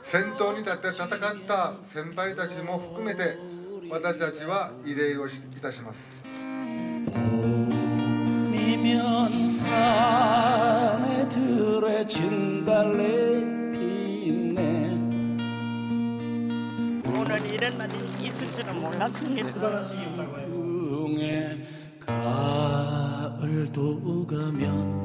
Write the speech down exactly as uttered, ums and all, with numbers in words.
先頭に立って戦った先輩たちも含めて私たちは慰霊をいたします。 봄이면 산에 들에 진달래 피네. 오늘 이런 날이 있을 줄은 몰랐습니다. 가을도 가면